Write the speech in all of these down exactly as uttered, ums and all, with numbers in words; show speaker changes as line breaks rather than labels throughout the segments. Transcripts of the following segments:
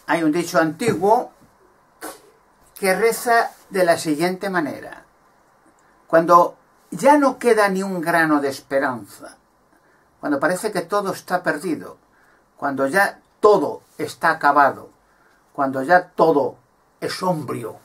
hay un dicho antiguo que reza de la siguiente manera: cuando ya no queda ni un grano de esperanza, cuando parece que todo está perdido, cuando ya todo está acabado, cuando ya todo es sombrío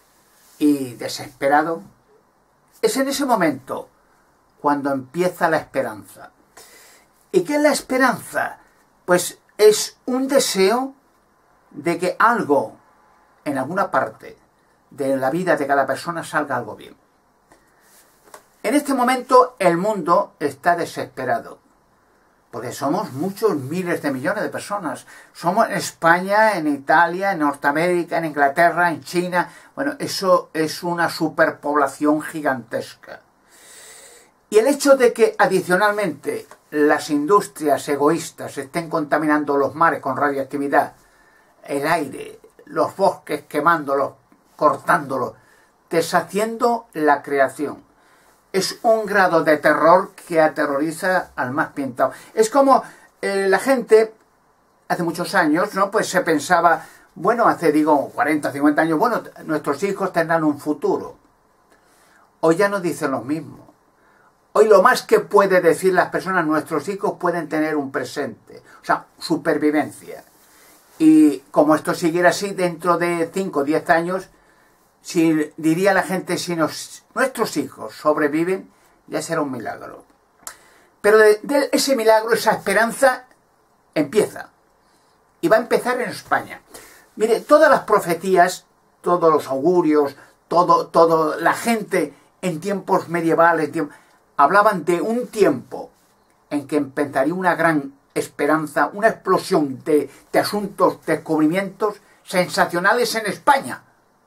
y desesperado, es en ese momento cuando empieza la esperanza. ¿Y qué es la esperanza? Pues es un deseo de que algo, en alguna parte de la vida de cada persona, salga algo bien. En este momento el mundo está desesperado, porque somos muchos miles de millones de personas. Somos en España, en Italia, en Norteamérica, en Inglaterra, en China. Bueno, eso es una superpoblación gigantesca. Y el hecho de que adicionalmente las industrias egoístas estén contaminando los mares con radioactividad, el aire, los bosques quemándolos, cortándolos, deshaciendo la creación, es un grado de terror que aterroriza al más pintado. Es como eh, la gente, hace muchos años, ¿no? Pues se pensaba, bueno, hace, digo, cuarenta, cincuenta años, bueno, nuestros hijos tendrán un futuro. Hoy ya no dicen lo mismo. Hoy lo más que puede decir las personas, nuestros hijos pueden tener un presente, o sea, supervivencia. Y como esto siguiera así, dentro de cinco o diez años, si diría la gente, si nos, nuestros hijos sobreviven, ya será un milagro. Pero de, de ese milagro, esa esperanza, empieza. Y va a empezar en España. Mire, todas las profecías, todos los augurios, todo, todo la gente en tiempos medievales, tiempos, hablaban de un tiempo en que empezaría una gran esperanza, una explosión de, de asuntos, descubrimientos sensacionales en España.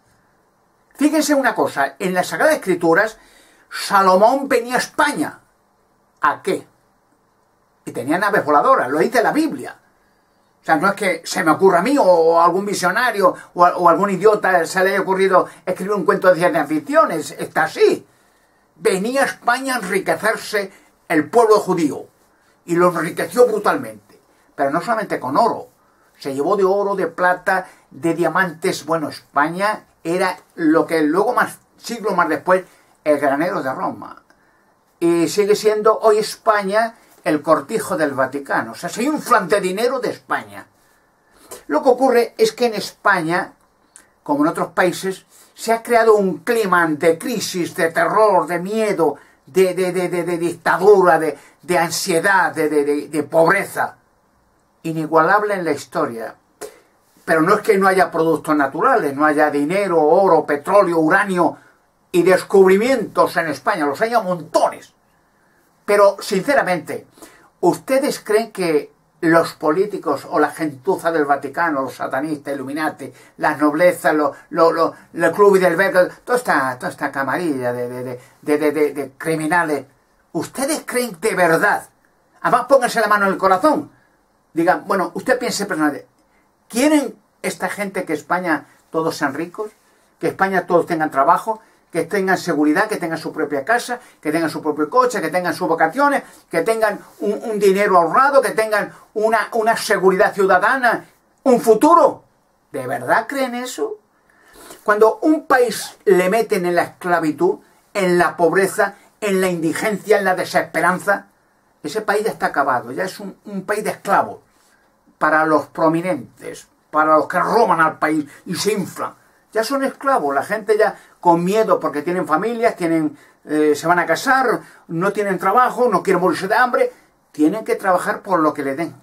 Fíjense una cosa, en las Sagradas Escrituras, Salomón venía a España. ¿A qué? Y tenía naves voladoras, lo dice la Biblia. O sea, no es que se me ocurra a mí o a algún visionario o, a, o algún idiota se le haya ocurrido escribir un cuento de ciencia ficción, está así. Venía a España a enriquecerse el pueblo judío y lo enriqueció brutalmente, pero no solamente con oro, se llevó de oro, de plata, de diamantes. Bueno, España era lo que luego, más siglos más después, el granero de Roma, y sigue siendo hoy España el cortijo del Vaticano. O sea, se inflan de dinero de España. Lo que ocurre es que en España, como en otros países, se ha creado un clima de crisis, de terror, de miedo, de, de, de, de, de dictadura, de, de ansiedad, de, de, de, de pobreza, inigualable en la historia. Pero no es que no haya productos naturales, no haya dinero, oro, petróleo, uranio y descubrimientos en España, los hay a montones. Pero, sinceramente, ¿ustedes creen que los políticos o la gentuza del Vaticano, los satanistas, Illuminati, las noblezas, los lo, lo, lo club del Bergo, toda esta, toda esta camarilla de, de, de, de, de, de, de criminales, ¿ustedes creen de verdad? Además, pónganse la mano en el corazón. Digan, bueno, usted piense personalmente, ¿quieren esta gente que España todos sean ricos? ¿Que España todos tengan trabajo? ¿Que tengan seguridad? ¿Que tengan su propia casa? ¿Que tengan su propio coche? ¿Que tengan sus vacaciones? ¿Que tengan un, un dinero ahorrado? ¿Que tengan una, una seguridad ciudadana? ¿Un futuro? ¿De verdad creen eso? Cuando un país le meten en la esclavitud, en la pobreza, en la indigencia, en la desesperanza, ese país ya está acabado, ya es un, un país de esclavos para los prominentes, para los que roban al país y se inflan. Ya son esclavos, la gente ya con miedo porque tienen familias, tienen, eh, se van a casar, no tienen trabajo, no quieren morirse de hambre, tienen que trabajar por lo que le den.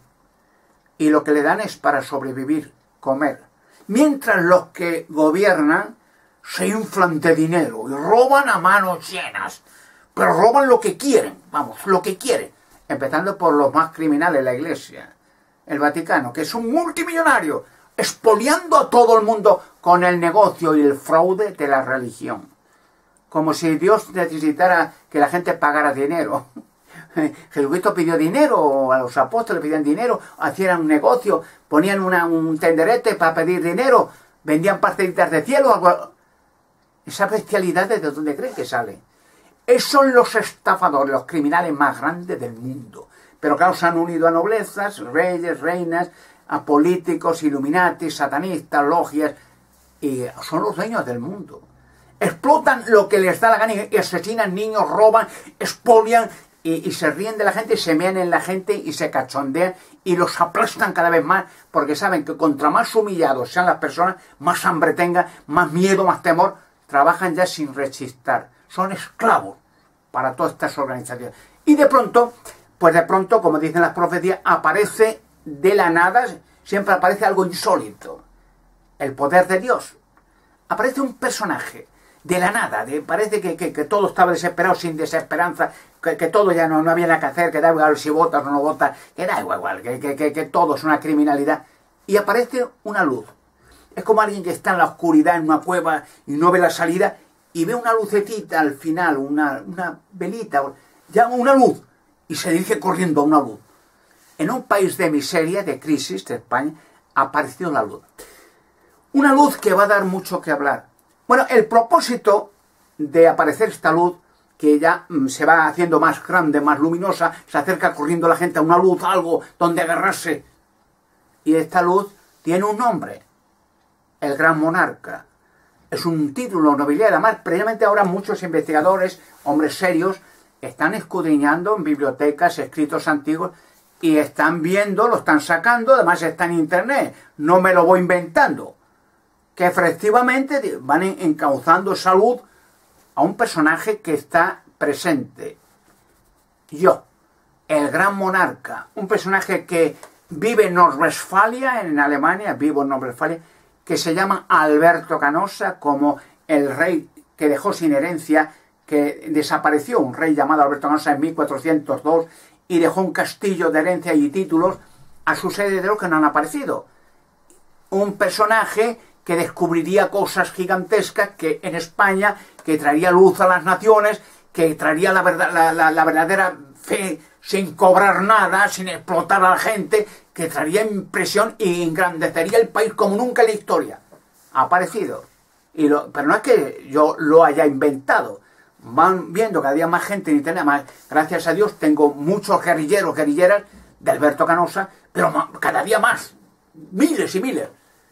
Y lo que le dan es para sobrevivir, comer. Mientras los que gobiernan se inflan de dinero y roban a manos llenas. Pero roban lo que quieren, vamos, lo que quieren. Empezando por los más criminales, la Iglesia, el Vaticano, que es un multimillonario, expoliando a todo el mundo con el negocio y el fraude de la religión. Como si Dios necesitara que la gente pagara dinero. Jesucristo pidió dinero, a los apóstoles pedían dinero, hacían un negocio, ponían una, un tenderete para pedir dinero, vendían pastelitas de cielo. Algo. Esa bestialidad, ¿de dónde creen que sale? Esos son los estafadores, los criminales más grandes del mundo. Pero claro, se han unido a noblezas, reyes, reinas, a políticos, illuminatis, satanistas, logias, y son los dueños del mundo. Explotan lo que les da la gana y asesinan niños, roban, expolian y, y se ríen de la gente y se mean en la gente y se cachondean y los aplastan cada vez más porque saben que contra más humillados sean las personas, más hambre tengan, más miedo, más temor, trabajan ya sin rechistar. Son esclavos para todas estas organizaciones. Y de pronto, pues de pronto, como dicen las profecías, aparece de la nada, siempre aparece algo insólito. El poder de Dios. Aparece un personaje de la nada, de, parece que, que, que todo estaba desesperado, sin desesperanza, que, que todo ya no, no había nada que hacer, que da igual si votas o no votas, que da igual, que, que, que, que todo es una criminalidad. Y aparece una luz. Es como alguien que está en la oscuridad, en una cueva, y no ve la salida, y ve una lucecita al final, una, una velita, ya una luz, y se dirige corriendo a una luz. En un país de miseria, de crisis, de España, apareció la luz. Una luz que va a dar mucho que hablar. Bueno, el propósito de aparecer esta luz, que ya mm, se va haciendo más grande, más luminosa, se acerca corriendo la gente a una luz, algo donde agarrarse. Y esta luz tiene un nombre, el Gran Monarca. Es un título nobiliario. Además, previamente ahora muchos investigadores, hombres serios, están escudriñando en bibliotecas, escritos antiguos, y están viendo, lo están sacando, además está en internet, no me lo voy inventando, que efectivamente van encauzando salud a un personaje que está presente. Yo, el Gran Monarca, un personaje que vive en Nordrhein-Westfalia, en Alemania, vivo en Nordrhein-Westfalia, que se llama Alberto Canossa, como el rey que dejó sin herencia, que desapareció, un rey llamado Alberto Canossa en mil cuatrocientos dos, y dejó un castillo de herencia y títulos a sus herederos que no han aparecido. Un personaje que descubriría cosas gigantescas que en España, que traería luz a las naciones, que traería la, verdad, la, la, la verdadera fe sin cobrar nada, sin explotar a la gente, que traería impresión y engrandecería el país como nunca en la historia. Ha aparecido. Y lo, pero no es que yo lo haya inventado. Van viendo cada día más gente en internet, más, gracias a Dios tengo muchos guerrilleros, guerrilleras de Alberto Canossa, pero más, cada día más, miles y miles.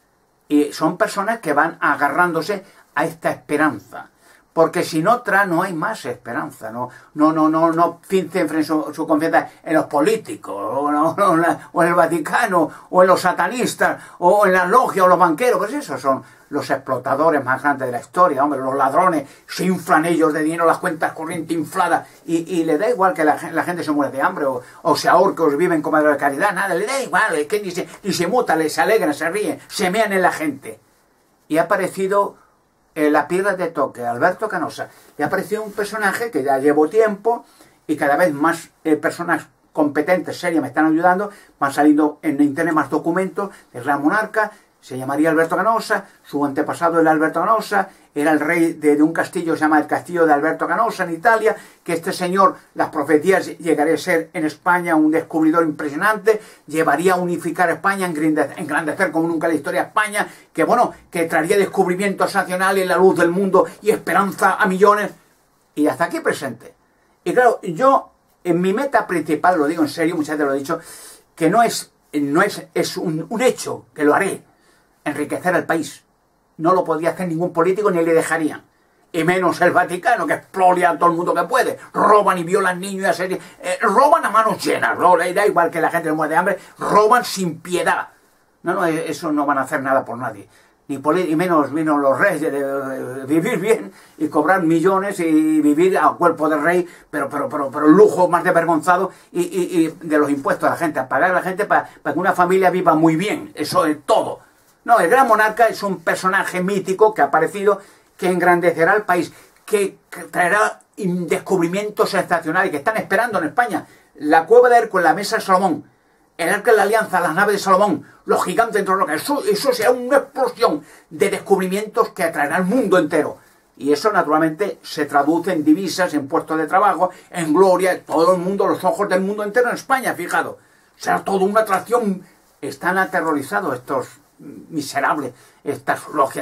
Y son personas que van agarrándose a esta esperanza. Porque sin otra no hay más esperanza. No, no, no, no, no centren su, su confianza en los políticos, o, no, no, o en el Vaticano, o en los satanistas, o en las logias, o los banqueros. Pues esos son los explotadores más grandes de la historia. Hombre, los ladrones se inflan ellos de dinero, las cuentas corrientes infladas, y, y le da igual que la, la gente se muere de hambre, o, o se ahorque, o viven como de caridad, nada, le da igual, es que ni se, ni se muta, les alegran, se ríen, se mean en la gente. Y ha aparecido Eh, la piedra de toque, Alberto Canossa, y ha aparecido un personaje que ya llevo tiempo y cada vez más eh, personas competentes, serias, me están ayudando, van saliendo en internet más documentos del Gran Monarca. Se llamaría Alberto Canossa, su antepasado era Alberto Canossa, era el rey de, de un castillo, se llama el Castillo de Alberto Canossa en Italia, que este señor, las profecías, llegaría a ser en España un descubridor impresionante, llevaría a unificar España, engrandecer, engrandecer como nunca en la historia de España, que bueno, que traería descubrimientos nacionales, la luz del mundo y esperanza a millones, y hasta aquí presente. Y claro, yo, en mi meta principal, lo digo en serio, muchas veces lo he dicho, que no es, no es, es un, un hecho, que lo haré, enriquecer al país. No lo podía hacer ningún político ni le dejarían. Y menos el Vaticano, que exploria a todo el mundo que puede. Roban y violan niños y así. Eh, roban a manos llenas. No le da igual que la gente muere de hambre. Roban sin piedad. No, no, eso no van a hacer nada por nadie. Ni, y menos, menos los reyes, de, de, de vivir bien y cobrar millones y vivir a cuerpo de rey, pero pero pero pero lujo más desvergonzado y, y, y de los impuestos a la gente, a pagar a la gente para, para que una familia viva muy bien. Eso es todo. No, el Gran Monarca es un personaje mítico que ha aparecido, que engrandecerá al país, que traerá descubrimientos sensacionales que están esperando en España. La cueva de Hércules, la mesa de Salomón, el arca de la alianza, las naves de Salomón, los gigantes dentro de la roca. Eso, eso será una explosión de descubrimientos que atraerá al mundo entero. Y eso naturalmente se traduce en divisas, en puestos de trabajo, en gloria, todo el mundo, los ojos del mundo entero en España, fijado. Será toda una atracción. Están aterrorizados estos miserables, estas logias, estos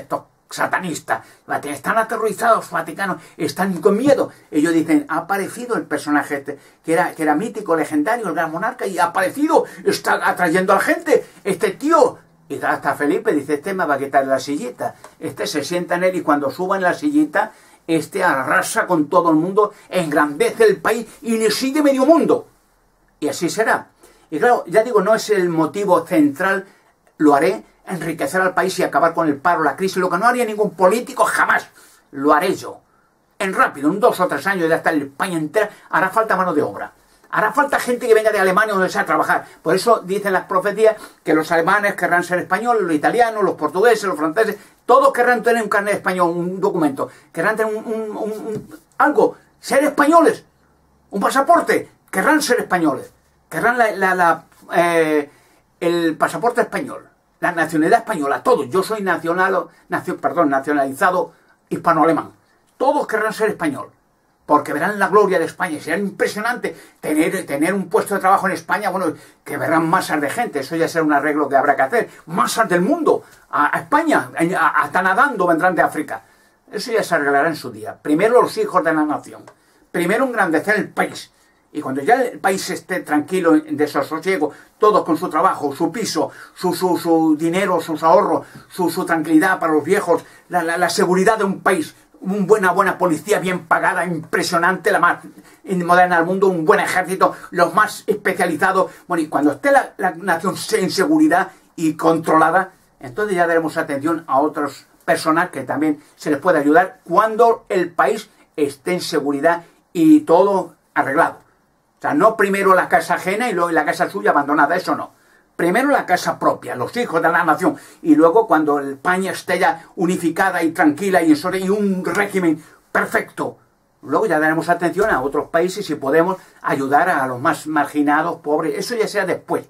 satanista. Están aterrorizados, Vaticano, están con miedo. Ellos dicen, ha aparecido el personaje este, que era, que era mítico, legendario, el gran monarca, y ha aparecido, está atrayendo a la gente, este tío. Y hasta Felipe dice, este me va a quitar la sillita. Este se sienta en él y cuando suba en la sillita, este arrasa con todo el mundo, engrandece el país y le sigue medio mundo. Y así será. Y claro, ya digo, no es el motivo central, lo haré, enriquecer al país y acabar con el paro, la crisis, lo que no haría ningún político jamás, lo haré yo. En rápido, en dos o tres años ya está en España entera, hará falta mano de obra. Hará falta gente que venga de Alemania donde sea a trabajar. Por eso dicen las profecías que los alemanes querrán ser españoles, los italianos, los portugueses, los franceses, todos querrán tener un carnet español, un documento, querrán tener un, un, un, un, algo, ser españoles, un pasaporte, querrán ser españoles, querrán la, la, la, eh, el pasaporte español, la nacionalidad española, todos. Yo soy nacional, nacio, perdón, nacionalizado hispano-alemán. Todos querrán ser español, porque verán la gloria de España. Y será impresionante tener, tener un puesto de trabajo en España, bueno, que verán masas de gente. Eso ya será un arreglo que habrá que hacer. Masas del mundo, a, a España, a, hasta nadando vendrán de África. Eso ya se arreglará en su día. Primero los hijos de la nación. Primero engrandecer el país. Y cuando ya el país esté tranquilo, de desasosiego, todos con su trabajo, su piso, su, su, su dinero, sus ahorros, su, su tranquilidad para los viejos, la, la, la seguridad de un país, una buena, buena policía bien pagada, impresionante, la más moderna del mundo, un buen ejército, los más especializados. Bueno, y cuando esté la, la nación en seguridad y controlada, entonces ya daremos atención a otras personas que también se les puede ayudar cuando el país esté en seguridad y todo arreglado. O sea, no primero la casa ajena y luego la casa suya abandonada, eso no. Primero la casa propia, los hijos de la nación, y luego cuando España esté ya unificada y tranquila y, y un régimen perfecto, luego ya daremos atención a otros países y podemos ayudar a los más marginados, pobres, eso ya sea después.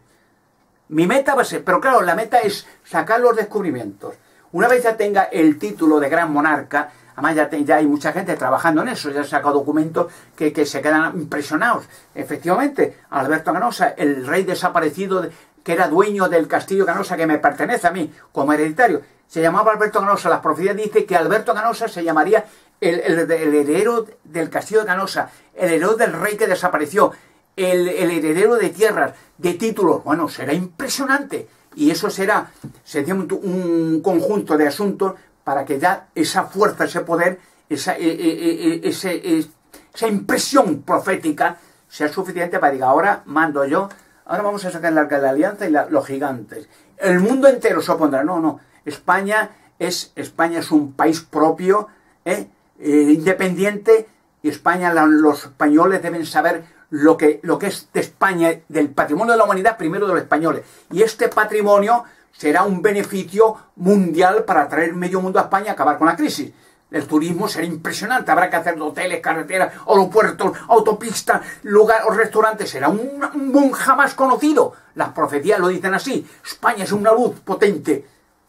Mi meta va a ser, pero claro, la meta es sacar los descubrimientos. Una vez ya tenga el título de gran monarca, además ya, te, ya hay mucha gente trabajando en eso, ya han sacado documentos que, que se quedan impresionados. Efectivamente, Alberto Canosa, el rey desaparecido, de, que era dueño del castillo Canosa, que me pertenece a mí como hereditario, se llamaba Alberto Canosa. Las profecías dicen que Alberto Canosa se llamaría el, el, el heredero del castillo de Canosa, el heredero del rey que desapareció, el, el heredero de tierras, de títulos. Bueno, será impresionante. Y eso será, será un, un conjunto de asuntos para que ya esa fuerza, ese poder, esa, eh, eh, ese, eh, esa impresión profética sea suficiente para decir, ahora mando yo, ahora vamos a sacar el arca de la alianza y la, los gigantes. El mundo entero se opondrá. No, no. España es, España es un país propio, ¿eh? Eh, independiente, y España, la, los españoles deben saber lo que, lo que es de España, del patrimonio de la humanidad, primero de los españoles. Y este patrimonio será un beneficio mundial para traer medio mundo a España y acabar con la crisis. El turismo será impresionante, habrá que hacer hoteles, carreteras, aeropuertos, autopistas, lugares, restaurantes. Será un, un boom jamás conocido. Las profecías lo dicen así. España es una luz potente.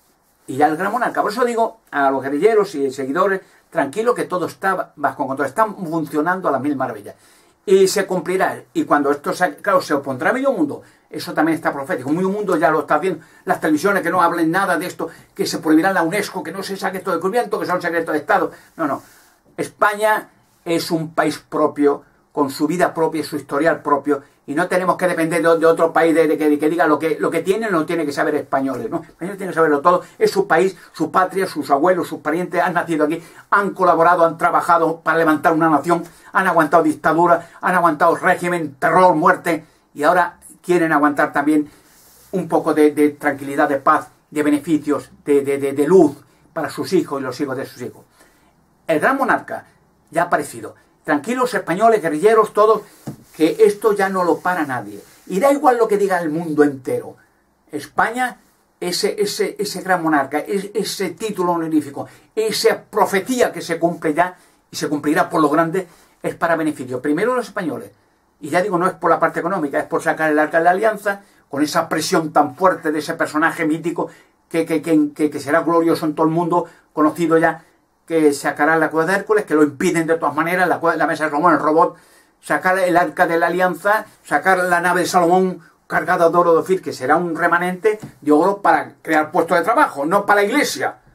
Y ya el gran monarca. Por eso digo a los guerrilleros y seguidores, tranquilo que todo está bajo control. Están funcionando a las mil maravillas. Y se cumplirá. Y cuando esto se, claro, se opondrá a medio mundo. Eso también está profético. Medio mundo ya lo está viendo. Las televisiones que no hablen nada de esto, que se prohibirá la UNESCO, que no se saque esto de descubrimiento, que son secretos de Estado. No, no. España es un país propio, con su vida propia y su historial propio, y no tenemos que depender de, de otro país de, de, que, de que diga lo que, lo que tienen, lo tiene que saber españoles, ¿no? Españoles tienen que saberlo todo. Es su país, su patria, sus abuelos, sus parientes han nacido aquí, han colaborado, han trabajado para levantar una nación, han aguantado dictadura, han aguantado régimen, terror, muerte, y ahora quieren aguantar también un poco de, de tranquilidad, de paz, de beneficios, de, de, de, de luz para sus hijos y los hijos de sus hijos. El gran monarca ya ha aparecido. Tranquilos, españoles, guerrilleros, todos, que esto ya no lo para nadie. Y da igual lo que diga el mundo entero. España, ese, ese, ese gran monarca, ese, ese título honorífico, esa profecía que se cumple ya, y se cumplirá por lo grande, es para beneficio. Primero los españoles. Y ya digo, no es por la parte económica, es por sacar el arca de la alianza, con esa presión tan fuerte de ese personaje mítico, que, que, que, que, que será glorioso en todo el mundo, conocido ya, que sacará la cueva de Hércules, que lo impiden de todas maneras, la, la mesa de Salomón, el robot, sacar el arca de la alianza, sacar la nave de Salomón cargada de oro de Ofir, que será un remanente de oro para crear puestos de trabajo, no para la iglesia.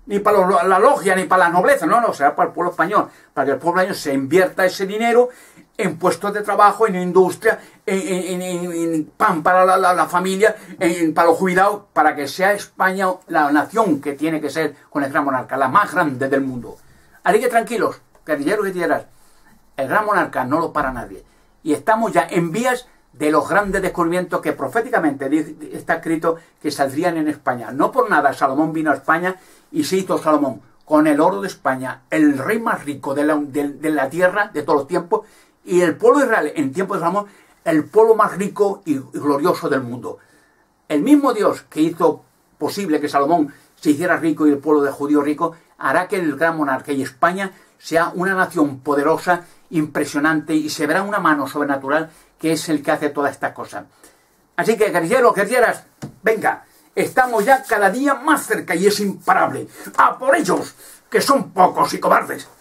ni para la logia, ni para la nobleza, no, no, será para el pueblo español, para que el pueblo español se invierta ese dinero en puestos de trabajo, en industria, en, en, en, en pan para la, la, la familia, en, para los jubilados, para que sea España la nación que tiene que ser con el gran monarca, la más grande del mundo. Así que tranquilos, guerrilleros y guerrilleras, el gran monarca no lo para nadie. Y estamos ya en vías de los grandes descubrimientos que proféticamente está escrito que saldrían en España. No por nada Salomón vino a España y se hizo Salomón con el oro de España, el rey más rico de la, de, de la tierra de todos los tiempos, y el pueblo de Israel en tiempos de Salomón, el pueblo más rico y glorioso del mundo. El mismo Dios que hizo posible que Salomón se hiciera rico y el pueblo de judío rico, hará que el gran monarca y España sea una nación poderosa, impresionante, y se verá una mano sobrenatural que es el que hace todas estas cosas. Así que, guerrilleros, guerrilleras, venga, estamos ya cada día más cerca y es imparable. ¡A por ellos, que son pocos y cobardes!